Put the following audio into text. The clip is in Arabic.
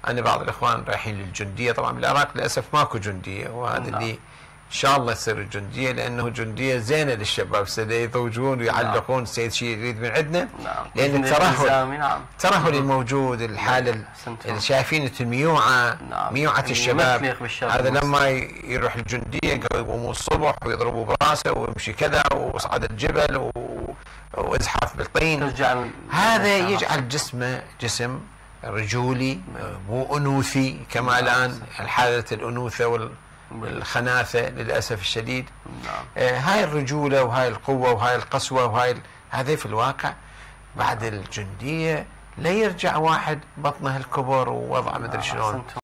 أنا بعض الإخوان رايحين للجندية، طبعا بالعراق للأسف ماكو جندية، وهذا اللي إن شاء الله يصير الجندية، لأنه جندية زينة للشباب يضوجون ويعلقون. السيد شيء يريد من عندنا لأن الترهل الموجود، الحالة اللي شايفين الميوعة، ميوعة الشباب، هذا لما يروح الجندية يقوموا الصبح ويضربوا براسه ويمشي كذا ويصعد الجبل ويزحف بالطين، هذا يجعل جسمه جسم رجولي مو أنوثي كما الآن حالة الأنوثة والخناثة للأسف الشديد. هاي الرجولة وهاي القوة وهاي القسوة هذا في الواقع بعد الجندية لا يرجع واحد بطنه الكبر ووضعه مدري شلون.